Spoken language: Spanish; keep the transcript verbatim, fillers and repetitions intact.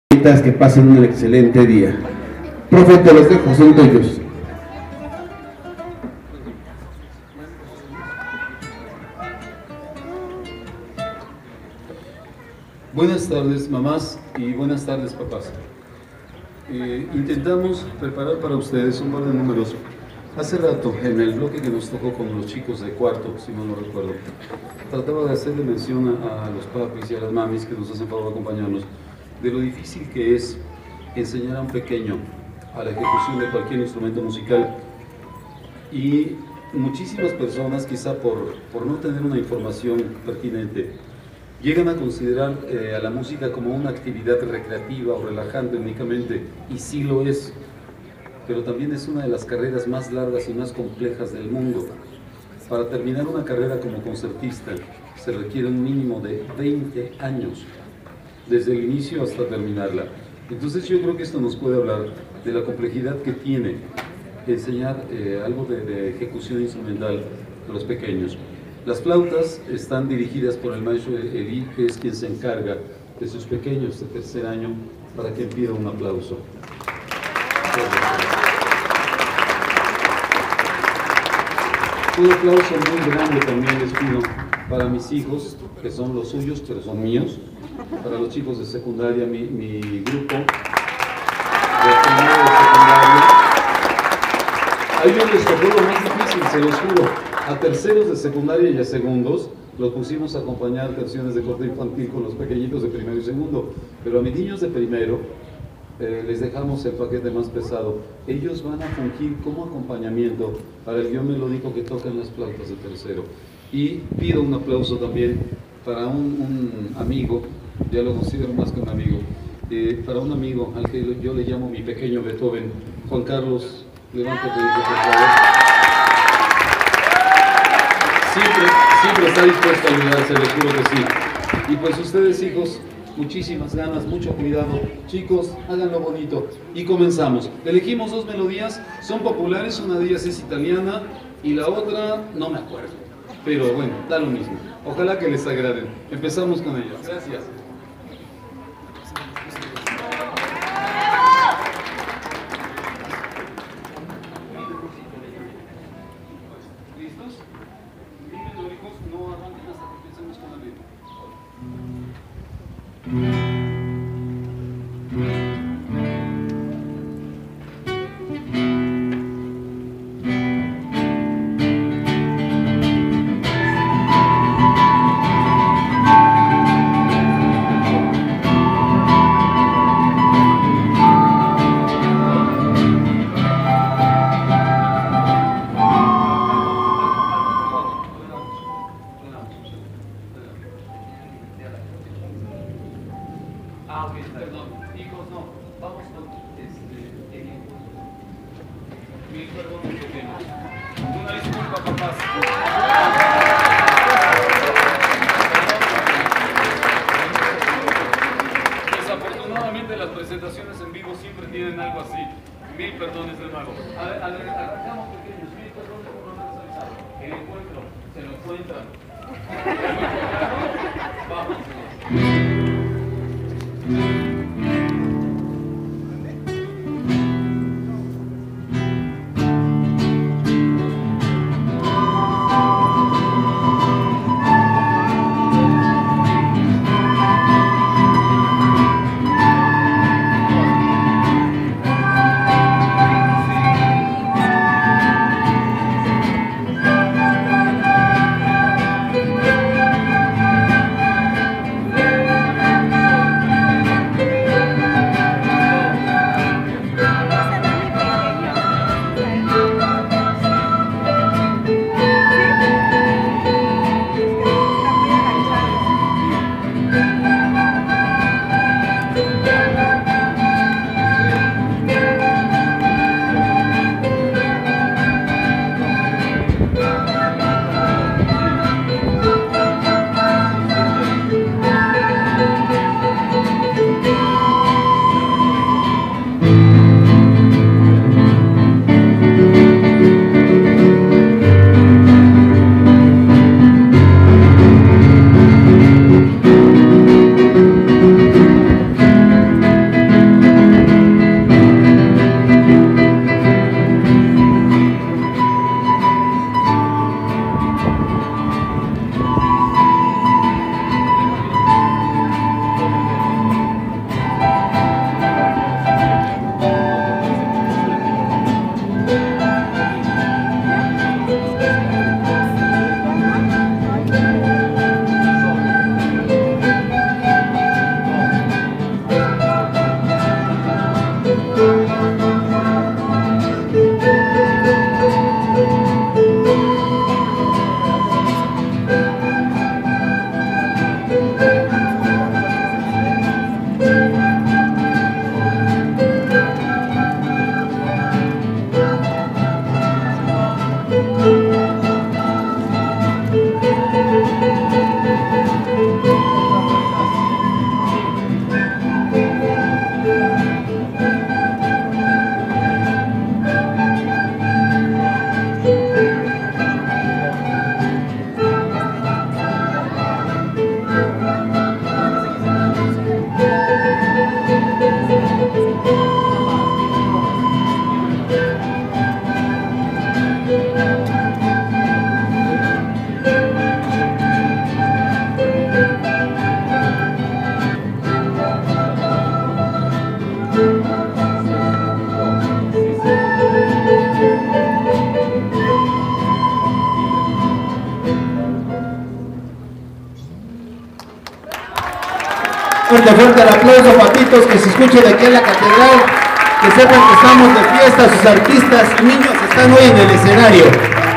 Que pasen un excelente día. Profe, te los dejo, son tuyos. Buenas tardes, mamás, y buenas tardes, papás. Eh, intentamos preparar para ustedes un par de números. Hace rato, en el bloque que nos tocó con los chicos de cuarto, si no lo recuerdo, trataba de hacerle mención a, a los papis y a las mamis que nos hacen favor de acompañarnos, de lo difícil que es enseñar a un pequeño a la ejecución de cualquier instrumento musical. Y muchísimas personas, quizá por, por no tener una información pertinente, llegan a considerar eh, a la música como una actividad recreativa o relajante únicamente, y sí lo es, pero también es una de las carreras más largas y más complejas del mundo. Para terminar una carrera como concertista se requiere un mínimo de veinte años, desde el inicio hasta terminarla. Entonces yo creo que esto nos puede hablar de la complejidad que tiene enseñar eh, algo de, de ejecución instrumental a los pequeños. Las flautas están dirigidas por el maestro Eli, que es quien se encarga de sus pequeños de tercer año, para que pida un aplauso. Un aplauso muy grande también les pido para mis hijos, que son los suyos, pero son míos. Para los chicos de secundaria, mi, mi grupo de primero de secundaria. A ellos les tocó lo más difícil, se los juro. A terceros de secundaria y a segundos los pusimos a acompañar canciones de corte infantil con los pequeñitos de primero y segundo. Pero a mis niños de primero eh, les dejamos el paquete más pesado. Ellos van a fungir como acompañamiento para el guión melódico que tocan las flautas de tercero. Y pido un aplauso también para un, un amigo, ya lo considero más que un amigo, eh, para un amigo al que yo le llamo mi pequeño Beethoven, Juan Carlos, levántate, por favor. Siempre, siempre está dispuesto a ayudarse, les juro que sí. Y pues ustedes, hijos, muchísimas ganas, mucho cuidado. Chicos, háganlo bonito. Y comenzamos. Elegimos dos melodías, son populares, una de ellas es italiana y la otra no me acuerdo. Pero bueno, da lo mismo. Ojalá que les agraden. Empezamos con ellas. Gracias. ¿Listos? Díganlo, hijos, no arranquen hasta que empecemos con el ritmo. Ah, ok, perdón. Hijos, no. Vamos con este ejemplo. Mil perdones, pequeños. Una disculpa, papás. Desafortunadamente las presentaciones en vivo siempre tienen algo así. Mil perdones de nuevo. A ver, arrancamos, pequeños. Mil perdones por no haberles avisado. El encuentro se lo encuentran. Vamos. Fuerte, fuerte el aplauso, papitos, que se escuche de aquí en la catedral, que sepan que estamos de fiesta, sus artistas y niños están hoy en el escenario.